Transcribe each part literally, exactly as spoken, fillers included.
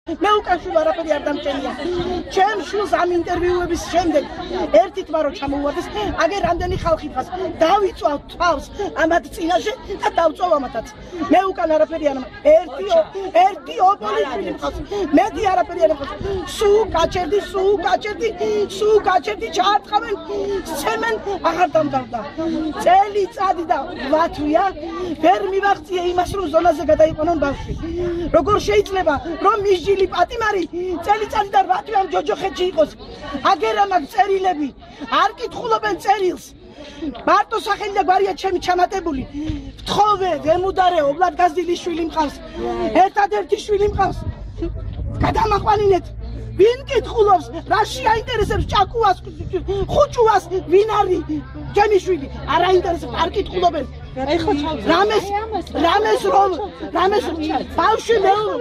მე უკან შვილ არაფერი არ დამჭენია. ჩემ შვილს ამ ინტერვიუების შემდეგ ერთი თმა რო ჩამოუვარდეს, აგერ რამდენი ხალხი დგას, დავიწვავ თავს ამათ წინაშე და დავწვავ ამათაც. მე უკან არაფერი არ ერთი ერთი ოპოზიციური მყავს. მეტი არაფერი არ მყავს. სუ გაჩერდი, სუ გაჩერდი, სუ გაჩერდი ჩაარტყამენ, სცემენ აღარ დამთავრდა. წელი წადი და ვათვია, ვერ მივაღწია იმას რომ ზონაზე გადაიყვანონ ბავშვი. როგორ შეიძლება რომ მისჯილი პატიმარი წელიწადი და რვა თვე ამ ჯოჯოხეთში იყოს. აგერა მაგ წერილები არ კითხულობენ წერილს. მარტო სახელი და გვარია ჩემი ჩამატებული. ვთხოვე, ვემუდარეო, ვლადგაზილის შვილი მყავს. ერთადერთი შვილი მყავს. გადამაყვანინეთ. ვინ კითხულობს, რაში აინტერესებს ჭაკუას, ხუჭუას, ვინ არის ჩემი შვილი? არ აინტერესებს, არ კითხულობენ. რამეს რამეს რომ რამეს ბავშვი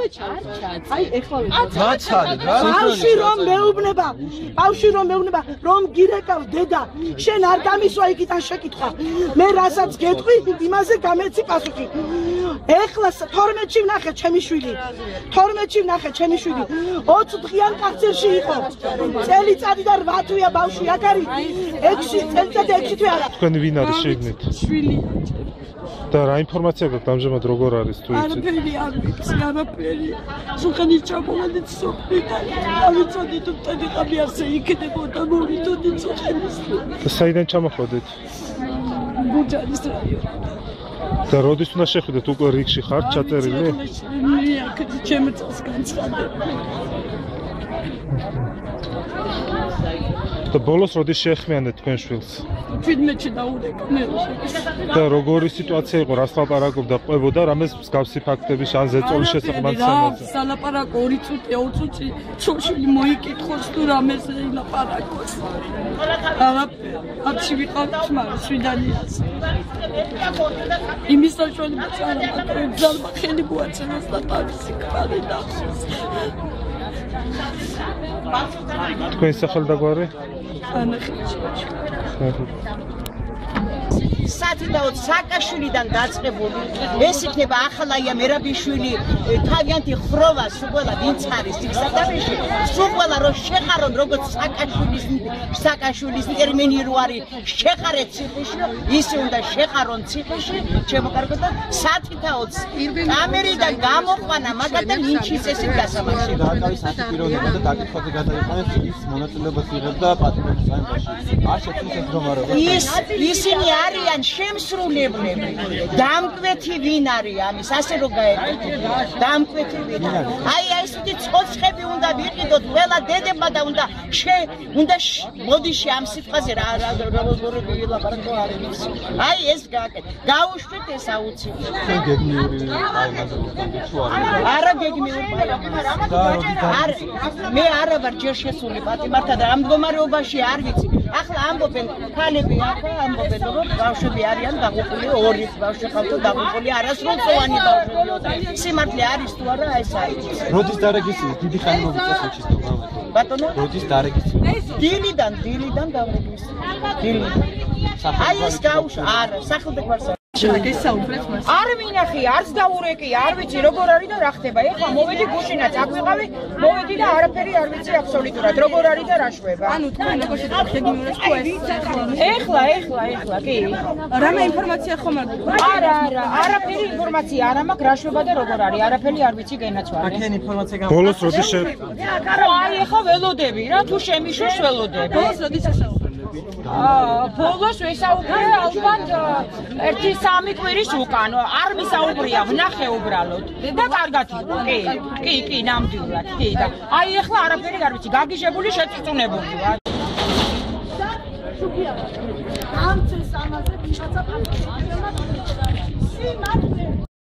ბავშვი რომ მეუბნება ბავშვი რომ მეუბნება რომ გირეკავ დედა შენ არ გამისვა იქიდან შეკითხვა მე რასაც გეტყვი იმაზე გამეცი პასუხი ეხლა თორმეტში ვნახე ჩემი შვილი თორმეტში ვნახე ჩემი შვილი ოცი დღიან კარცერში იყო წელიწადი და რვა თვეა ბავშვი აქ არის ექვსი წელიწადი ექვსი თვე არა თქვენი ვინ არის შეგნით შვილი და რა ინფორმაცია გაქვთ ამჟამად როგორ არის თუ იცით? არაფერი არ ვიცი, არაფერი. სულხანის ჩამოვედით სოფლიდან. ავიწოდით მტენი ყამი ასე იქნებოდა მოვიდოდით სულხანის. და საიდან ჩამოხვედით? გუჯარის რაიონიდან. და როდის უნდა შეხვიდეთ უკვე რიგში ხართ ჩაწერილი? მე აქ ჩემი წელს განცხადება. და ბოლოს როდის შეეხმიანეთ თქვენ შვილს? თვიდმეტში დაურეკა. და როგორი სიტუაცია იყო, რას ლაპარაკობდა, ყვებოდა რამეს მსგავსი ფაქტების ან ზეწოლის შესახებ მაცემაზე? რა ლაპარაკო ორი წუთი, ორი წუთი, შოშილი მოიკითხოს თუ რამეს ლაპარაკოს. არაფერი. ათში ვიყავ თმარ შვიდანიას. იმის საშუალებას არ მაქვს, ძალმა ხელი მოაწევს და თავისი კვალი დახსოვს. თქვენ სახელ და გვარი? სათითაოდ სააკაშვილიდან დაწყებული ეს იქნება ახალაია მერაბიშვილი თავიანთი ხროვა სულ ვინც არის იქ სათავეში სულ რომ შეხარონ როგორც სააკაშვილის სააკაშვილის ტერმინი რო არის შეხარეთ ციხეში ისე უნდა შეხარონ ციხეში ჩემო კარგო და სათითაოდ კამერიდან გამოყვანა მაგათთან ინჩის ესე გასამართი თავის საპირისპიროება და დაკითხვაზე გადაიყვანეს ის მონაწილეობას იღებდა პატრონის საიმბაში არ შეცვლის ეს რომარება ის ისინი არიან შემსრულებლები დამკვეთი ვინ არის ამის ასე რომ გაეკეთებინათ დამკვეთი ვინ არის აი ესეთი ცოცხები უნდა ვიყიდოთ ყველა დედებმა და უნდა უნდა მოდიში ამ სიტყვაზე რა როგორი ლაპარაკო არის აი ეს გააკეთეთ გაუშვით ეს აუცილებლად გეგმიური აი მაგალითად თუ არის არა გეგმიური არ მე არა ვარ ჯერ შესული პატიმართან და ამ მდგომარეობაში არ ვიცი ახლა ამბობენ ქალები ახლა ამბობენ რომ ბავშვები არიან დაღუპული ორი ბავშვი ხავთ დაღუპული არასრულწლოვანი ბავშვებია სიმართლე არის თუ არა ეს არის როდის დარეგისტრირდა დიდი ხანი მოგიწევს ჩისტო ბატონო როდის დარეგისტრირდა დილიდან დილიდან დავრეგისტრირდა დილიდან აი ეს გაუშ არა სახელმწიფო არ მინახი, არც დაურეკი, არ ვიცი როგორ არის და რა ხდება. ეხლა მოვედი გუშინაც, აქ ვიყავი, მოვედი და არაფერი არ ვიცი აბსოლუტურად, როგორ არის და რა შვება. ანუ თქვენ როგორ შეგიმურეს თუ ეს ეხლა, ეხლა, ეხლა, კი. რამე ინფორმაცია ხომ არ გქონდა? არა, არა, არაფერი ინფორმაცია არ მაქვს, რა შვება და როგორ არის, არაფერი არ ვიცი გენაცვალე. აქედან ინფორმაცია გავა. ბოლოს როდის შე აი ეხლა ველოდები რა, თუ შემიშურს ველოდები. ბოლოს როდის ასაუბრეთ? აა, ბოლოს ვისაუბრე ალბათ ერთი სამი კვირის უკან, არ ვისაუბრია, ვნახე უბრალოდ. და კარგად იყო, კი, კი, კი, ნამდვილად, კი და აი ეხლა არაფერი არ ვიცი, გაგიჟებული, შეწიწუნებული ვარ. ამცეს ამაზე ვიღაცა სიმართლე